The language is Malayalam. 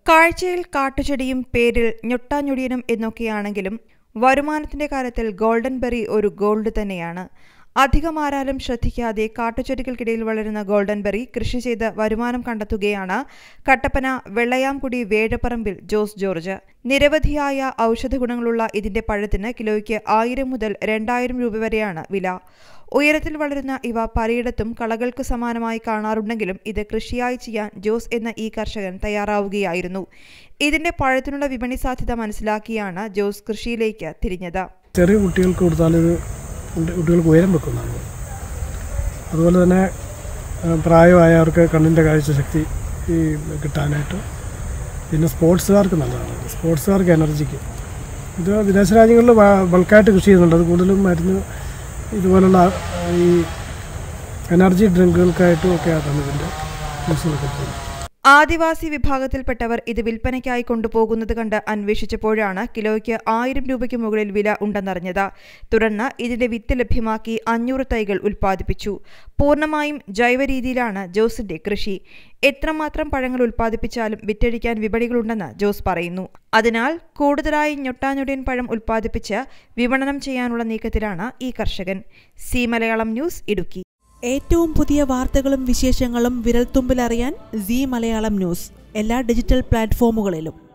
കാഴ്ചയിൽ കാട്ടുചെടിയും പേരിൽ ഞൊട്ടാഞ്ഞൊടിയനും എന്നൊക്കെയാണെങ്കിലും വരുമാനത്തിന്റെ കാര്യത്തിൽ ഗോൾഡൻ ബെറി ഒരു ഗോൾഡ് തന്നെയാണ്. അധികമാരാലും ശ്രദ്ധിക്കാതെ കാട്ടുചെടികൾക്കിടയിൽ വളരുന്ന ഗോൾഡൻ ബെറി കൃഷി ചെയ്ത് വരുമാനം കണ്ടെത്തുകയാണ് കട്ടപ്പന വെള്ളയാംകുടി വേഴപ്പറമ്പിൽ ജോസ് ജോർജ്. നിരവധിയായ ഔഷധ ഗുണങ്ങളുള്ള ഇതിന്റെ പഴത്തിന് കിലോയ്ക്ക് 1000 മുതൽ 2000 രൂപ വരെയാണ് വില. ഉയരത്തിൽ വളരുന്ന ഇവ പലയിടത്തും കളകൾക്ക് സമാനമായി കാണാറുണ്ടെങ്കിലും ഇത് കൃഷിയായി ചെയ്യാൻ ജോസ് എന്ന ഈ കർഷകൻ തയ്യാറാവുകയായിരുന്നു. ഇതിന്റെ പഴത്തിനുള്ള വിപണി സാധ്യത മനസ്സിലാക്കിയാണ് ജോസ് കൃഷിയിലേക്ക് തിരിഞ്ഞത്. ചെറിയ കുട്ടികൾക്ക് കൊടുത്താൽ കുട്ടികൾക്ക് ഉയരം വെക്കുന്നതാണ്. അതുപോലെ തന്നെ പ്രായമായവർക്ക് കണ്ണിൻ്റെ കാഴ്ചശക്തി കിട്ടാനായിട്ട്, പിന്നെ സ്പോർട്സുകാർക്ക് നല്ലതാണ്. സ്പോർട്സുകാർക്ക് എനർജിക്ക് ഇത് വിദേശ രാജ്യങ്ങളിൽ ബൾക്കായിട്ട് കൃഷി ചെയ്യുന്നുണ്ട്. അത് കൂടുതലും മരുന്ന് ഇതുപോലുള്ള ഈ എനർജി ഡ്രിങ്കുകൾക്കായിട്ടും ഒക്കെയാണ് ഇതിൻ്റെ യൂസുകളൊക്കെ പോകുന്നത്. ആദിവാസി വിഭാഗത്തിൽപ്പെട്ടവർ ഇത് വിൽപ്പനയ്ക്കായി കൊണ്ടുപോകുന്നത് കണ്ട് അന്വേഷിച്ചപ്പോഴാണ് കിലോയ്ക്ക് 1000 രൂപയ്ക്ക് മുകളിൽ വില ഉണ്ടെന്നറിഞ്ഞത്. തുടർന്ന് ഇതിന്റെ വിത്ത് ലഭ്യമാക്കി 500 തൈകൾ ഉൽപ്പാദിപ്പിച്ചു. പൂർണ്ണമായും ജൈവ രീതിയിലാണ് ജോസിന്റെ കൃഷി. എത്രമാത്രം പഴങ്ങൾ ഉൽപ്പാദിപ്പിച്ചാലും വിറ്റഴിക്കാൻ വിപണികളുണ്ടെന്ന് ജോസ് പറയുന്നു. അതിനാൽ കൂടുതലായി ഞൊട്ടാഞ്ഞൊടിയൻ പഴം ഉൽപ്പാദിപ്പിച്ച് വിപണനം ചെയ്യാനുള്ള നീക്കത്തിലാണ് ഈ കർഷകൻ. Zee Malayalam news, Idukki. ഏറ്റവും പുതിയ വാർത്തകളും വിശേഷങ്ങളും വിരൽത്തുമ്പിലറിയാൻ സീ മലയാളം ന്യൂസ് എല്ലാ ഡിജിറ്റൽ പ്ലാറ്റ്ഫോമുകളിലും.